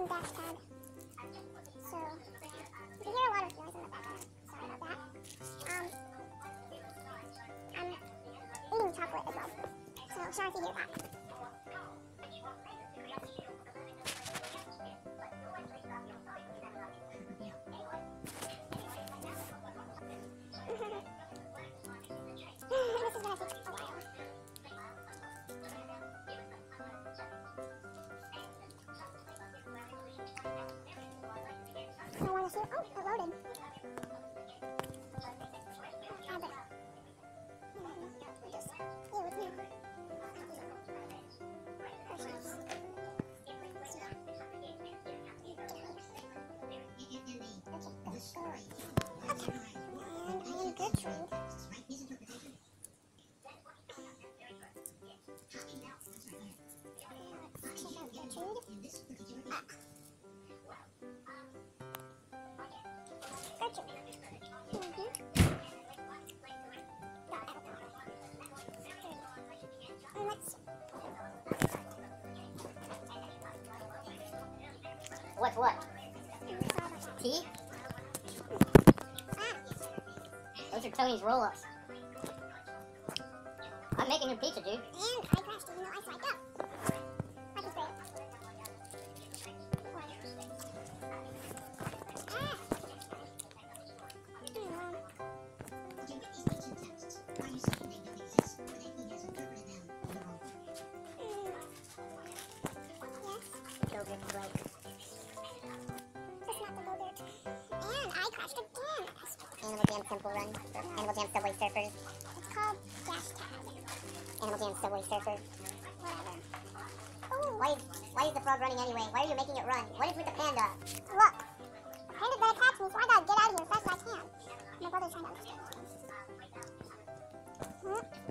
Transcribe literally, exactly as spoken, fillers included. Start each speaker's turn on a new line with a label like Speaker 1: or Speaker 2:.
Speaker 1: dash tab. So, you can hear a lot of noise in the background. Sorry about that. Um, I'm eating chocolate as well. So, sorry if you hear that. This is gonna take a while. I want to see. Oh, it loaded. Ah, but mm-hmm. Just ew, it's new. Okay, and I am Gertrude.
Speaker 2: What's what? Tea? Those are Tony's roll-ups. I'm making your pizza, dude.
Speaker 1: And I crashed even though I swiped up. I can spray it. Ah!
Speaker 2: Go-gurt break.
Speaker 1: That's not the go-gurt. And I crashed again.
Speaker 2: Animal Jam Simple Run. Or Animal Jam Subway Surfers.
Speaker 1: It's called dash tab.
Speaker 2: Animal Jam Subway Surfers.
Speaker 1: Whatever. Oh,
Speaker 2: Why is, why is the frog running anyway? Why are you making it run? What is with the panda?
Speaker 1: look. Panda's gonna catch me, so I gotta get out of here as fast as I can. My brother's trying to understand. Hmm?